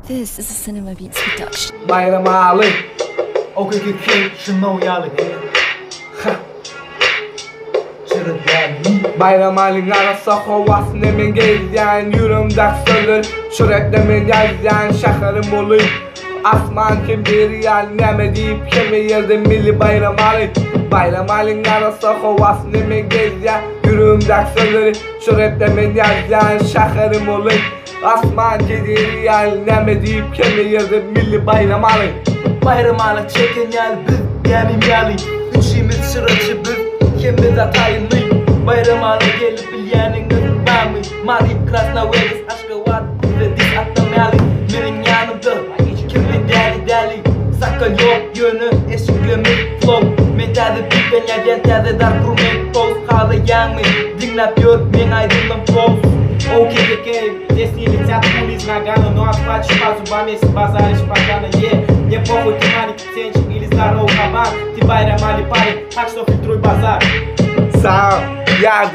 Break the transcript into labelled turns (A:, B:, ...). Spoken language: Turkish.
A: This is a Cinema Beats production.
B: Bayram Ali,
C: Oké, Shimon Yali.
B: Bayram Ali'nin arası havasını men gezyen yüreğimde sözler Şürekle men yazyan şahırım olayım Asman kim bir yer neme deyip kime yerde milli Bayram Ali Bayram Ali'nin arası havasını men gezyen yüreğimde sözler Şürekle men yazyan şahırım olayım Asman kim bir yer neme deyip kime yerde milli Bayram Ali
C: Bayram Ali çeken yal biz yemim yali. Üçümüz çıracı biz kimiz atayınlıyım. Bayram Ali gelip bilyenin ırmamı. Mali Krasnovelis Aşkavat ve diz atlamayali. Benim yanımda kirli deli Sakal yok yönü eşiklemir flow. Metade ben yerden terde dar kurmen post. Halı yanmı dinlap yor men aydınlam flow.
D: Ok, desni liceat pulis na gana no asfalt espaço bamesi bazar espagana nie povo timani sente eles darão o cabar que Bayram Ali pare tax no filtro e bazar
B: Sağ yerde